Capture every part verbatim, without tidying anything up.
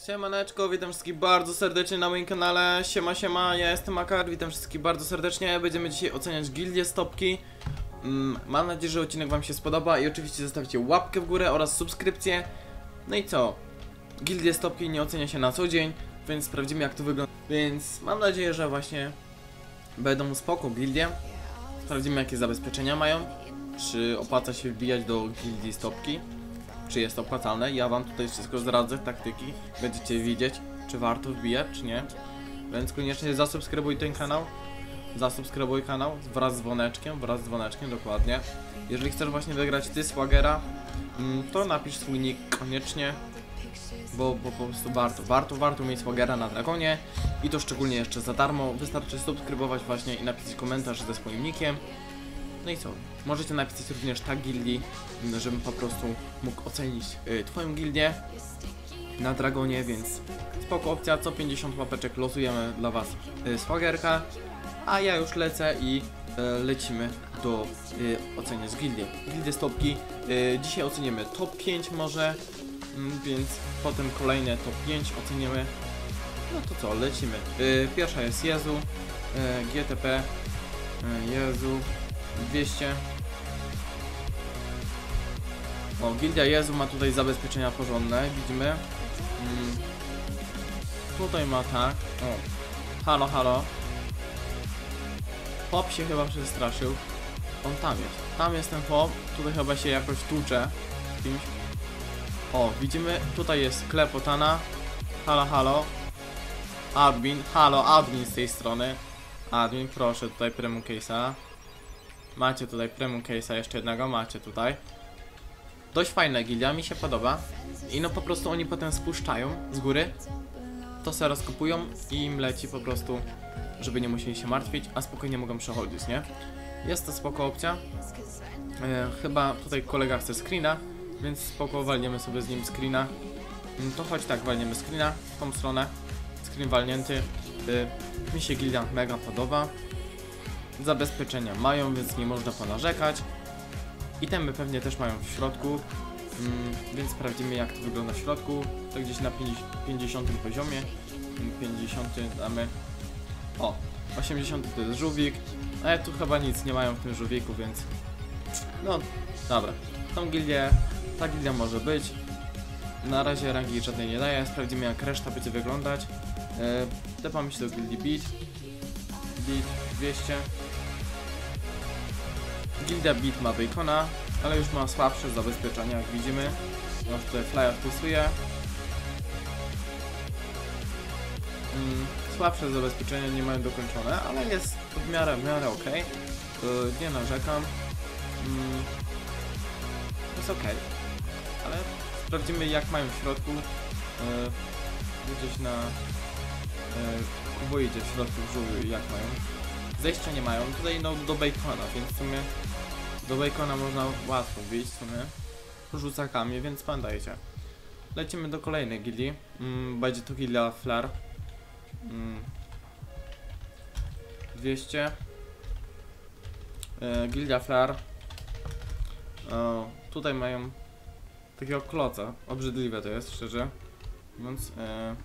Siemaneczko, witam wszystkich bardzo serdecznie na moim kanale. Siema, siema, ja jestem Akar, witam wszystkich bardzo serdecznie. Będziemy dzisiaj oceniać gildię stopki. mm, Mam nadzieję, że odcinek wam się spodoba i oczywiście zostawcie łapkę w górę oraz subskrypcję. No i co? Gildię stopki nie ocenia się na co dzień, więc sprawdzimy, jak to wygląda. Więc mam nadzieję, że właśnie będą spoko gildie. Sprawdzimy, jakie zabezpieczenia mają, czy opłaca się wbijać do gildii stopki, czy jest opłacalne. Ja wam tutaj wszystko zdradzę, taktyki. Będziecie widzieć, czy warto wbijać, czy nie. Więc koniecznie zasubskrybuj ten kanał. Zasubskrybuj kanał wraz z dzwoneczkiem, wraz z dzwoneczkiem, dokładnie. Jeżeli chcesz właśnie wygrać ty Swagera, to napisz swój nick koniecznie, bo, bo po prostu warto, warto, warto mieć Swagera na Dragonie. I to szczególnie jeszcze za darmo. Wystarczy subskrybować właśnie i napisać komentarz ze swoim nickiem. No i co? Możecie napisać również tag gildii, żebym po prostu mógł ocenić y, twoją gildię na Dragonie, więc spoko opcja. Co pięćdziesiąt łapeczek losujemy dla was y, Swagerka. A ja już lecę i y, lecimy do y, oceniać gildię. Gildię stopki. Y, dzisiaj ocenimy top pięć może, y, więc potem kolejne top pięć ocenimy. No to co, lecimy. Y, pierwsza jest Jezu, y, G T P, y, Jezu. dwieście. O, gildia Jezu ma tutaj zabezpieczenia porządne, widzimy. Mm. Tutaj ma tak. O, halo, halo. Pop się chyba przestraszył. On tam jest. Tam jest ten pop. Tutaj chyba się jakoś tłucze z kimś. O, widzimy, tutaj jest klepotana. Halo, halo. Admin, halo, admin z tej strony. Admin, proszę, tutaj Premium Case'a. Macie tutaj Premium Case'a jeszcze jednego, macie tutaj. Dość fajna gildia, mi się podoba. I no po prostu oni potem spuszczają z góry. To se rozkopują i im leci po prostu, żeby nie musieli się martwić, a spokojnie mogą przechodzić, nie? Jest to spoko opcja. e, Chyba tutaj kolega chce screena, więc spoko, walniemy sobie z nim screena. To choć tak, walniemy screena w tą stronę. Screen walnięty. e, Mi się gildia mega podoba. Zabezpieczenia mają, więc nie można ponarzekać. Itemy pewnie też mają w środku, mm, więc sprawdzimy, jak to wygląda w środku. To gdzieś na pięćdziesiątym poziomie. pięćdziesiąty damy. O, osiemdziesiąty to jest żółwik. Ale tu chyba nic nie mają w tym żółwiku, więc no dobra. Tą gildię, ta gildia może być. Na razie rangi żadnej nie daje. Sprawdzimy, jak reszta będzie wyglądać. Yy, Tepamy się do gildii Beat. Beat dwieście. Gildia Beat ma Bacona, ale już ma słabsze zabezpieczenia, jak widzimy. No tutaj flyer wpisuje. Mm, słabsze zabezpieczenia nie mają dokończone, ale jest w miarę, w miarę ok. Yy, nie narzekam. Mm, jest ok. Ale sprawdzimy, jak mają w środku. Yy, gdzieś na... Yy, Kubo idzie w środku w żółwiu, jak mają. Zejścia nie mają, tutaj no do Bacona, więc w sumie do Bacona można łatwo wyjść w sumie rzucakami, więc pamiętajcie. Lecimy do kolejnej gildii. Mm, będzie to gildia Flare. Mm. dwieście. E, gildia Flare. E, tutaj mają takiego kloca. Obrzydliwe to jest, szczerze. Więc e,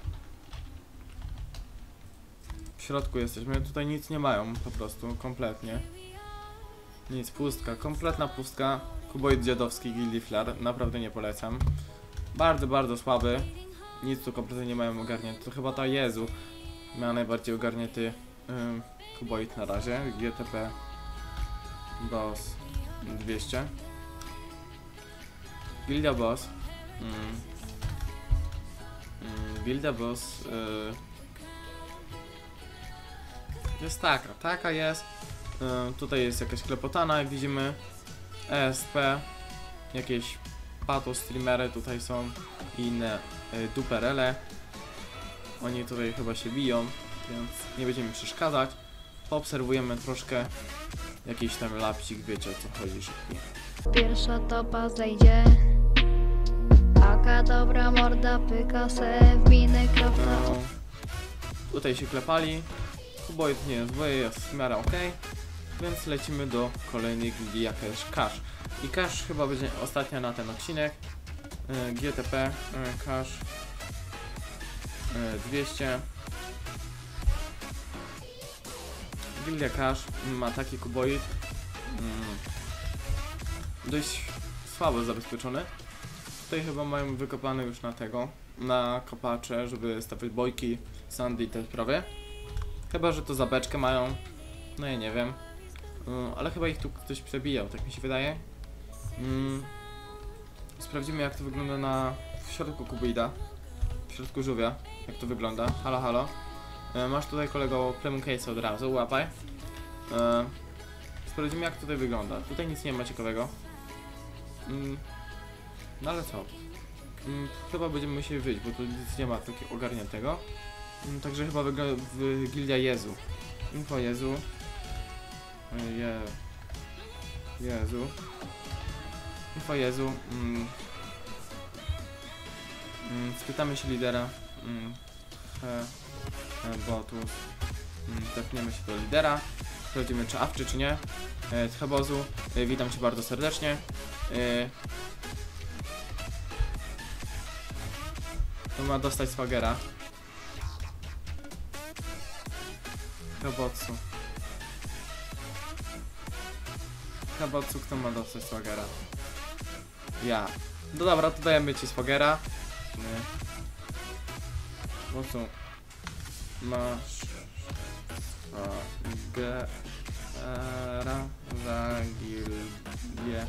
w środku jesteśmy, tutaj nic nie mają po prostu, kompletnie. Nic, pustka, kompletna pustka. Kuboid dziadowski gildii Flare, naprawdę nie polecam. Bardzo, bardzo słaby. Nic tu kompletnie nie mają ogarnięte. To chyba ta Jezu miała najbardziej ogarnięty um, kuboid na razie. G T P Boss dwieście. Gildia Boss. Mm. Mm, Gildia Boss. Yy. Jest taka, taka jest. Yy, tutaj jest jakaś klepotana, jak widzimy. E S P. Jakieś pato streamery tutaj są. I inne yy, duperele. Oni tutaj chyba się biją, więc nie będziemy przeszkadzać. Poobserwujemy troszkę. Jakiś tam lapsik, wiecie, o co chodzi szybko. Pierwsza topa zejdzie. Taka dobra morda, pyka se w minę kropka. No, tutaj się klepali. Kuboid nie jest zły, jest w miarę ok. Więc lecimy do kolejnej gildii, jaka jest Cash. I Cash chyba będzie ostatnia na ten odcinek. G T P, Cash. dwieście. Gildia Cash ma taki kuboid. Mm, dość słabo zabezpieczony. Tutaj chyba mają wykopane już na tego, na kopacze, żeby stawiać bojki, sandy i te sprawy. Chyba, że to za beczkę mają. No ja nie wiem. Mm, ale chyba ich tu ktoś przebijał, tak mi się wydaje. Mm, sprawdzimy, jak to wygląda na w środku kuboida. W środku żółwia, jak to wygląda. Halo, halo. E, masz tutaj, kolego, Premium Case od razu, łapaj. E, sprawdzimy, jak tutaj wygląda. Tutaj nic nie ma ciekawego. Mm, no ale co? Mm, chyba będziemy musieli wyjść, bo tu nic nie ma takiego ogarniętego. Mm, także chyba wygląda w Gildia Jezu. Info Jezu. Je... Jezu. Info Jezu. Mm. Mm, spytamy się lidera. Mm. He, he, botus. Mm, tepniemy się do lidera. Sprawdzimy, czy awczy, czy nie. E, Tchebozu. E, witam cię bardzo serdecznie. E, to ma dostać swagera. Tchebotsu. Tchebotsu, kto ma dostać swagera? Ja. No dobra, to dajemy ci swagera. Nie. Po co masz swagera za gildię?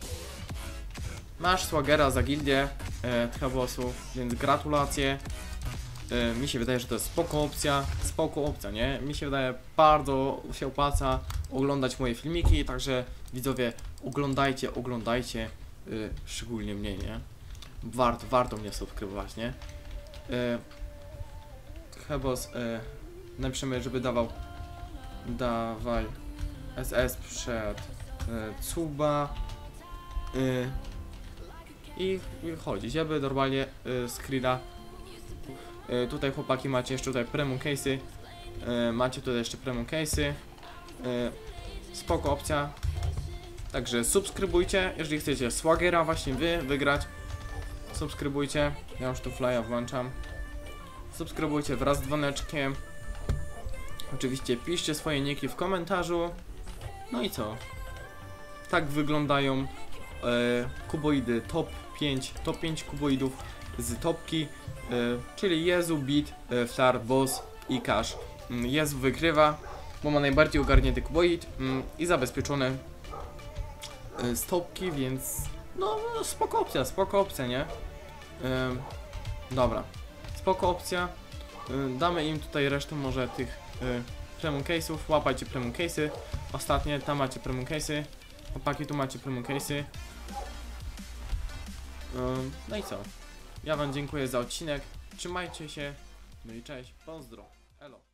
Masz swagera za gildię e, Tchebosu, więc gratulacje. E, mi się wydaje, że to jest spoko opcja, spoko opcja, nie? Mi się wydaje, bardzo się opłaca oglądać moje filmiki, także widzowie, oglądajcie, oglądajcie, e, szczególnie mnie, nie? Warto, warto mnie subskrybować, nie? E, Tchebos, e, napiszemy, żeby dawał, dawaj S S przed e, Cuba e, i, i chodzić, żeby normalnie e, screena. E, tutaj chłopaki macie jeszcze tutaj premium case'y, e, macie tutaj jeszcze premium case'y, e, spoko opcja, także subskrybujcie, jeżeli chcecie swagera właśnie wy wygrać, subskrybujcie, ja już tu flya włączam, subskrybujcie wraz z dzwoneczkiem, oczywiście piszcie swoje niki w komentarzu, no i co, tak wyglądają e, kuboidy top pięć, top pięć kuboidów z topki, e, czyli Jezu, Beat, e, Flar, Boss i Cash. Mm, Jezu wygrywa, bo ma najbardziej ogarnięty kuboid mm, i zabezpieczony e, z topki, więc no spoko opcja, spoko opcja, nie? E, dobra, spoko opcja, e, damy im tutaj resztę może tych e, premium case'ów, łapajcie premium case'y, ostatnie, tam macie premium case'y, chłopaki, tu macie premium case'y. E, no i co? Ja wam dziękuję za odcinek, trzymajcie się, no i cześć, pozdro, elo.